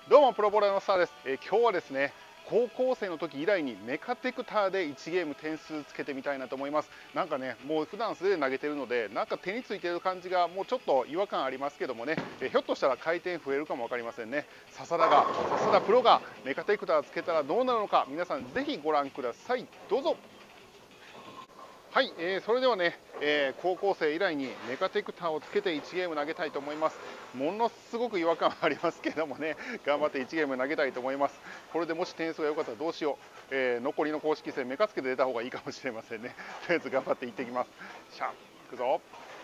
どうもプロボラのスターです。今日はですね、高校生の時以来にメカテクターで1ゲーム点数つけてみたいなと思います。なんかね、もう普段素手で投げてるので、なんか手についてる感じがもうちょっと違和感ありますけどもね、ひょっとしたら回転増えるかも分かりませんね。笹田プロがメカテクターつけたらどうなるのか、皆さんぜひご覧ください。どうぞ。はい、それではね、高校生以来にメカテクターをつけて1ゲーム投げたいと思います。ものすごく違和感はありますけどもね、頑張って1ゲーム投げたいと思います。これでもし点数が良かったらどうしよう、残りの公式戦メカつけて出た方がいいかもしれませんね。とりあえず頑張っていってきます。シャッ、いくぞ。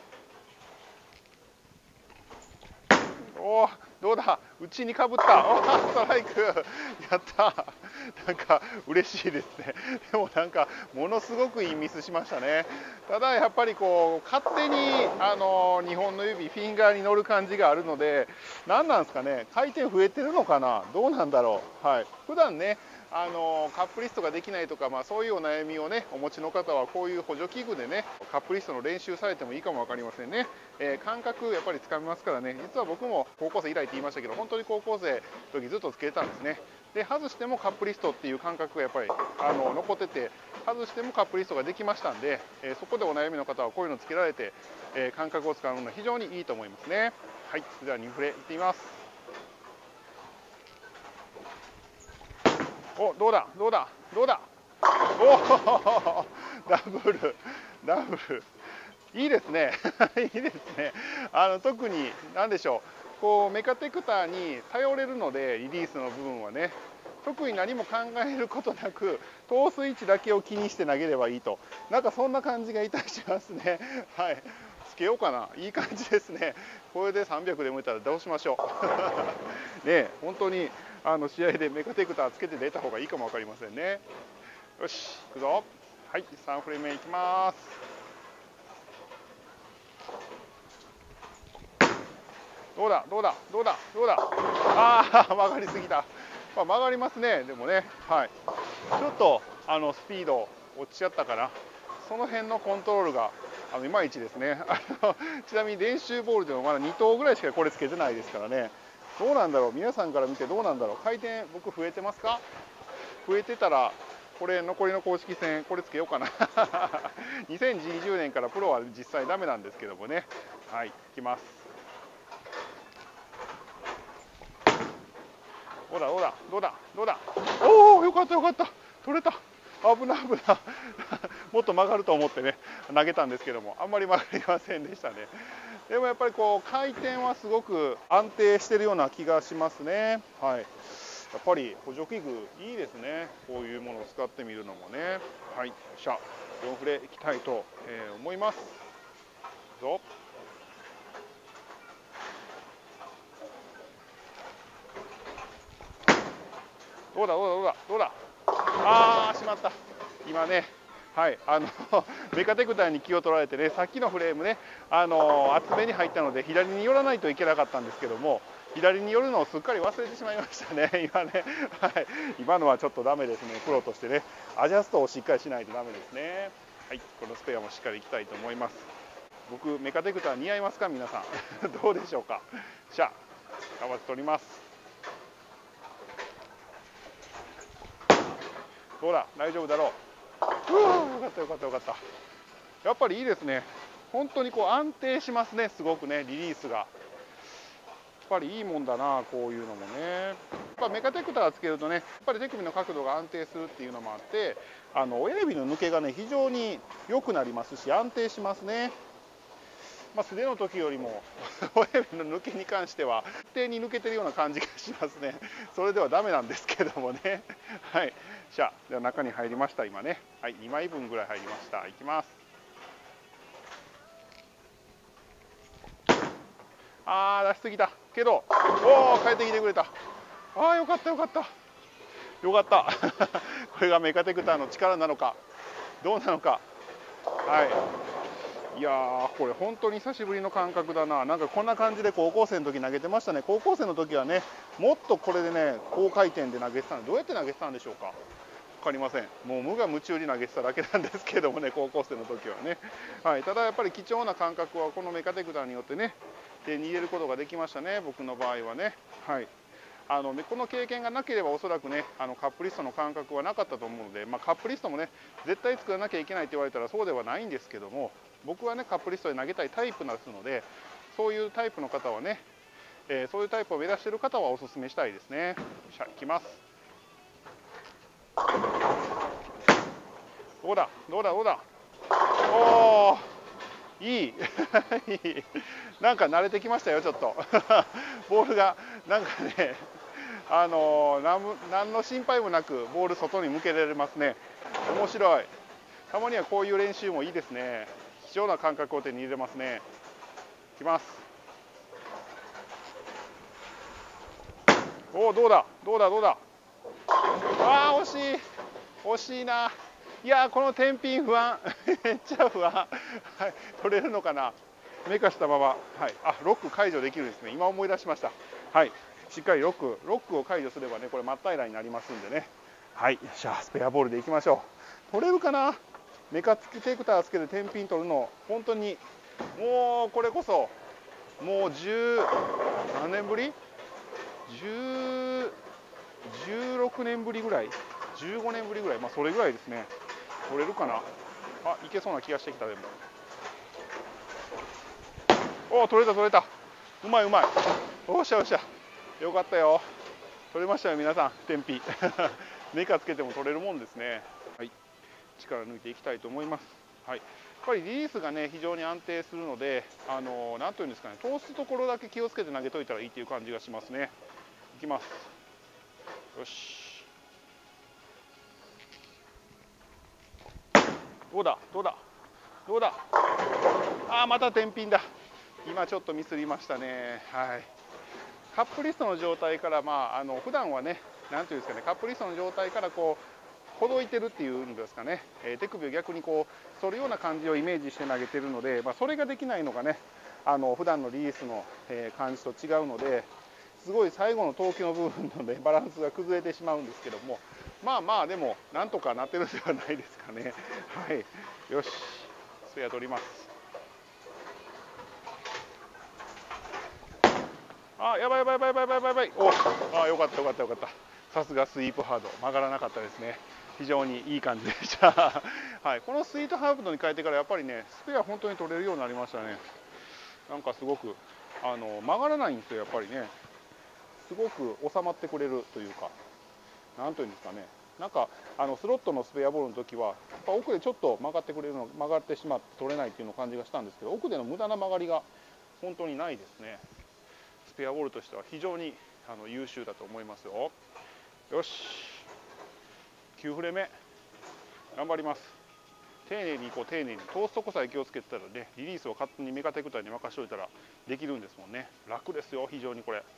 おお、どうだ、内にかぶった。おー、ストライク。やった。なんか嬉しいですね。でもなんかものすごくいいミスしましたね。ただやっぱりこう勝手に2本の指フィンガーに乗る感じがあるので、何なんですかね、回転増えてるのかな、どうなんだろう。はい、普段ねカップリストができないとか、そういうお悩みをねお持ちの方はこういう補助器具でねカップリストの練習されてもいいかも分かりませんね。感覚やっぱりつかみますからね。実は僕も高校生以来って言いましたけど、本当に高校生の時ずっとつけてたんですね。で外してもカップリストっていう感覚がやっぱり残ってて、外してもカップリストができましたんで、そこでお悩みの方はこういうのつけられて、感覚を使うのは非常にいいと思いますね。はい、それでは2フレいってみます。お、どうだどうだどうだ。おお、ダブルダブル、いいですね。いいですね。特に何でしょう、こうメカテクターに頼れるので、リリースの部分はね、特に何も考えることなく通す位置だけを気にして投げればいいと、なんかそんな感じがいたしますね。はい、つけようかな。いい感じですね。これで300でもいたらどうしましょう。ね、本当に試合でメカテクターつけて出た方がいいかも分かりませんね。よし、いくぞ。はい、3フレーム目いきます。どうだどうだどうだどうだ。ああ、曲がりすぎた。曲がりますね。でもね、はい、ちょっとスピード落ちちゃったかな。その辺のコントロールがいまいちですね。ちなみに練習ボールでもまだ2投ぐらいしかこれつけてないですからね。どうなんだろう、皆さんから見てどうなんだろう。回転僕増えてますか？増えてたらこれ残りの公式戦これつけようかな。2020年からプロは実際ダメなんですけどもね。はい、いきます。どうだどうだどうだどうだ。おお、よかったよかった、取れた。危ない危ない。もっと曲がると思ってね投げたんですけども、あんまり曲がりませんでしたね。でもやっぱりこう回転はすごく安定してるような気がしますね。はい、やっぱり補助器具いいですね。こういうものを使ってみるのもね。はい、よっしゃ、4フレいきたいと思います。どうだどうだどうだどうだ。ああ、しまった。今ね、はい、メカテクターに気を取られてね、さっきのフレームね、厚めに入ったので左に寄らないといけなかったんですけども、左に寄るのをすっかり忘れてしまいましたね。今ね、はい、今のはちょっとダメですね。プロとしてね、アジャストをしっかりしないとダメですね。はい、このスペアもしっかりいきたいと思います。僕メカテクター似合いますか皆さん。どうでしょうか。じゃあ頑張って取ります。どうだ大丈夫だろう。よかったよかったよかった。やっぱりいいですね。本当にこう安定しますね。すごくね、リリースがやっぱりいいもんだな、こういうのもね。やっぱメカテクターつけるとね、やっぱり手首の角度が安定するっていうのもあって、親指の抜けがね非常に良くなりますし、安定しますね。素手の時よりも親指の抜けに関しては一定に抜けてるような感じがしますね。それではダメなんですけどもね。はい、じゃあでは中に入りました今ね。はい、2枚分ぐらい入りました。いきます。あー、出しすぎたけど、おお、帰ってきてくれた。あー、よかったよかったよかった。これがメカテクターの力なのかどうなのか。はい、いやー、これ本当に久しぶりの感覚だな。なんかこんな感じで高校生の時投げてましたね。高校生の時はね、もっとこれでね高回転で投げてたの。どうやって投げてたんでしょうか。分かりません。もう無我夢中に投げてただけなんですけどもね、高校生の時はね。はい、ただやっぱり貴重な感覚はこのメカテクターによってね手に入れることができましたね、僕の場合はね。はい、 この経験がなければおそらくねカップリストの感覚はなかったと思うので、カップリストもね絶対作らなきゃいけないって言われたらそうではないんですけども、僕はねカップリストで投げたいタイプですので、そういうタイプの方はね、そういうタイプを目指している方はおすすめしたいですね。じゃあいきます。どうだどうだどうだ。おーいいなんか慣れてきましたよちょっとボールがなんかね何の心配もなくボール外に向けられますね。面白い。たまにはこういう練習もいいですね。貴重な感覚を手に入れますね。いきます。おお、どうだどうだどうだ。ああ惜しい惜しいな。いやこの天品不安めっちゃ不安はい、取れるのかな。めかしたまま、はい、ロック解除できるんですね。今思い出しました。はい、しっかりロックを解除すればね、これ真っ平らになりますんでね。はい、じゃあスペアボールでいきましょう。取れるかな。メカ付きテクターつけて天品取るの本当にもうこれこそもう何年ぶり16年ぶりぐらい、15年ぶりぐらい、それぐらいですね。取れるかな。いけそうな気がしてきた。でも取れた取れた。うまいうまい。おっしゃおっしゃ。よかったよ。取れましたよ皆さん。天日メカつけても取れるもんですね。はい、力抜いていきたいと思います。はい、やっぱりリリースがね非常に安定するので、なんというんですかね、通すところだけ気をつけて投げといたらいいっていう感じがしますね。いきます。よし。どうだどうだどうだ。また天品だ。今ちょっとミスりましたね。はい。カップリストの状態から普段はね、なんていうんですかね、カップリストの状態からこうほどいてるっていうんですかね、手首を逆にこう反るような感じをイメージして投げてるので、それができないのがね、普段のリリースの感じと違うので、すごい最後の投球の部分のねバランスが崩れてしまうんですけども、でもなんとかなってるではないですかね。はい、よし、スペア取ります。やばいやばいやばいやばいやばいやばい。よかったよかったよかった。さすがスイープハード、曲がらなかったですね。非常にいい感じでしたはい、このスイートハードに変えてからやっぱりねスペア本当に取れるようになりましたね。なんかすごく曲がらないんですよ。やっぱりねすごく収まってくれるというか、なんというんですかね、なんかスロットのスペアボールの時はやっぱ奥でちょっと曲がってくれるの、曲がってしまって取れないっていうの感じがしたんですけど、奥での無駄な曲がりが本当にないですね。スペアボールとしては非常に優秀だと思いますよ。よし、9フレ目頑張ります。丁寧にいこう。丁寧に通すとこさえ気をつけてたらね、リリースを勝手にメカテクターに任せておいたらできるんですもんね。楽ですよ非常にこれ。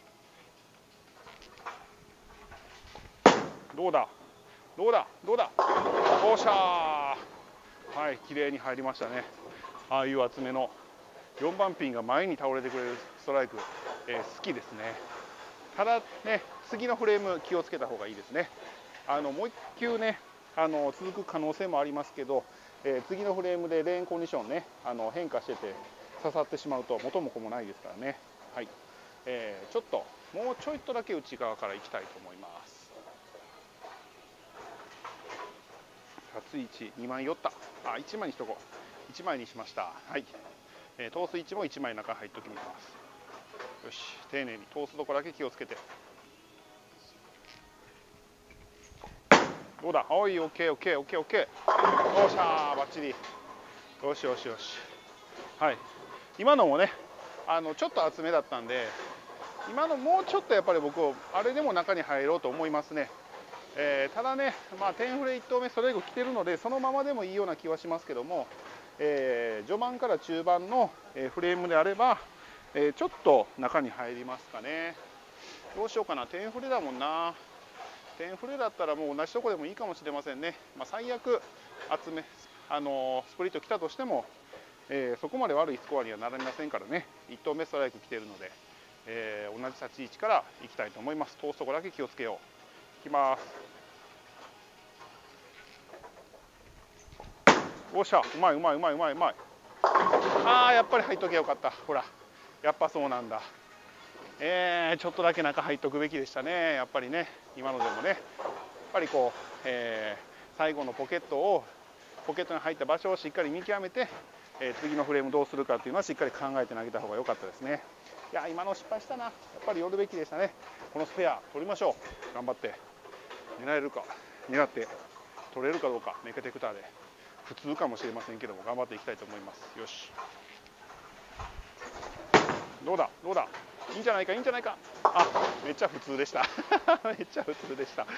どうだどうだどうだ。おっしゃー。はい、綺麗に入りましたね。ああいう厚めの4番ピンが前に倒れてくれるストライク、好きですね。ただね、次のフレーム気をつけた方がいいですね。もう1球ね続く可能性もありますけど、次のフレームでレーンコンディションね変化してて刺さってしまうと元も子もないですからね。はい、ちょっともうちょいとだけ内側からいきたいと思います。立つ位置2枚寄った。1枚にしとこう。1枚にしました。はい、通す位置も1枚中入っときます。よし、丁寧に通すとこだけ気をつけて。どうだ。おい、オッケーオッケーオッケーオッケー。よっしゃー、バッチリ。よしよしよし。はい、今のもねちょっと厚めだったんで、今のもうちょっとやっぱり僕あれでも中に入ろうと思いますね。ただね、10フレ1投目ストライク来てるのでそのままでもいいような気はしますけども、序盤から中盤のフレームであればちょっと中に入りますかね。どうしようかな。10フレだもんな。10フレだったらもう同じとこでもいいかもしれませんね。最悪厚めスプリット来たとしても、そこまで悪いスコアにはなりませんからね。1投目ストライク来てるので、同じ立ち位置からいきたいと思います。通すとこだけ気をつけよう。いきます。おっしゃ、うまいうまいうまいうまいうまい。やっぱり入っとけよかった。ほらやっぱそうなんだ。 ちょっとだけ中入っとくべきでしたね。やっぱりね、今のでもね、やっぱりこう、最後のポケットに入った場所をしっかり見極めて、次のフレームどうするかっていうのはしっかり考えて投げた方が良かったですね。いや、今の失敗したな。やっぱり寄るべきでしたね。このスペア取りましょう。頑張って狙えるか、狙って取れるかどうか、メカテクターで普通かもしれませんけども頑張っていきたいと思います。よし、どうだいいんじゃないかあ、めっちゃ普通でしためっちゃ普通でした。はい、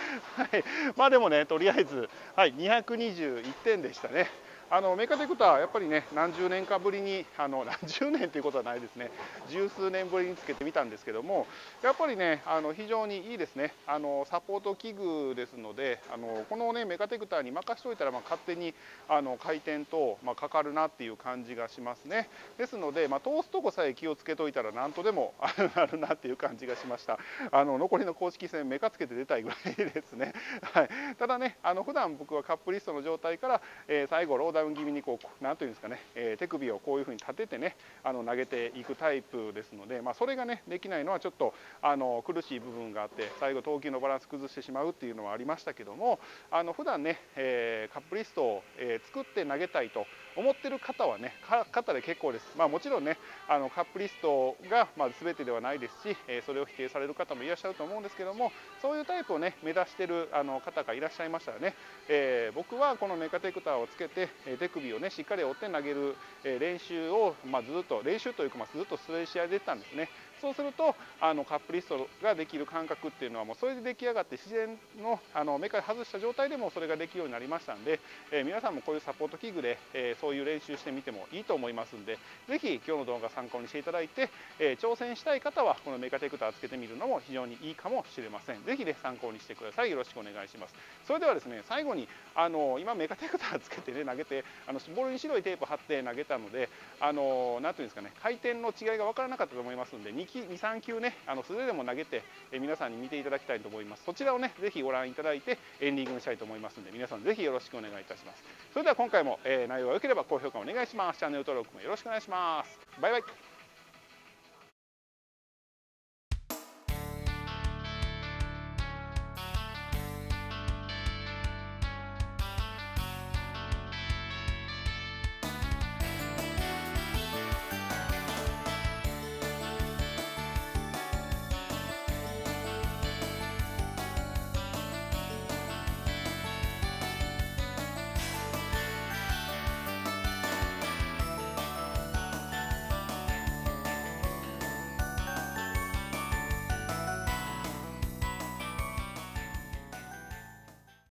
まあでもね、とりあえず、はい、221点でしたね。メカテクターやっぱりね、何十年かぶりに何十年ということはないですね、十数年ぶりにつけてみたんですけども、やっぱりね非常にいいですね。サポート器具ですので、このねメカテクターに任しといたら、勝手に回転と、かかるなっていう感じがしますね。ですので、通すとこさえ気をつけといたら何とでもあるなっていう感じがしました。残りの公式戦メカつけて出たいぐらいですね。はい、ただね、普段僕はカップリストの状態から、最後ローダウン気味にこうなんというんですかね、手首をこういうふうに立ててね投げていくタイプですので、それがねできないのはちょっと苦しい部分があって、最後投球のバランス崩してしまうっていうのはありましたけども、普段ね、カップリストを、作って投げたいと思ってる方はね方で結構です。もちろんねカップリストが全てではないですし、それを否定される方もいらっしゃると思うんですけども、そういうタイプをね目指してる方がいらっしゃいましたらね、僕はこのメカテクターをつけて手首をねしっかり折って投げる練習を、ずっと練習というか、ずっとそれ試合で出たんですね。そうするとカップリストができる感覚っていうのはもうそれで出来上がって、自然のメカで外した状態でもそれができるようになりましたんで、皆さんもこういうサポート器具で、そういう練習してみてもいいと思いますんで、ぜひ今日の動画参考にしていただいて、挑戦したい方はこのメカテクターつけてみるのも非常にいいかもしれません。ぜひね参考にしてください。よろしくお願いします。それではですね、最後に今メカテクターつけてね投げて、ボールに白いテープ貼って投げたので、なんていうんですかね、回転の違いが分からなかったと思いますので、2、3球ね素手でも投げて、皆さんに見ていただきたいと思います。そちらをねぜひご覧いただいてエンディングにしたいと思いますので、皆さんぜひよろしくお願いいたします。それでは今回も、内容が良ければ高評価お願いします。チャンネル登録もよろしくお願いします。バイバイ。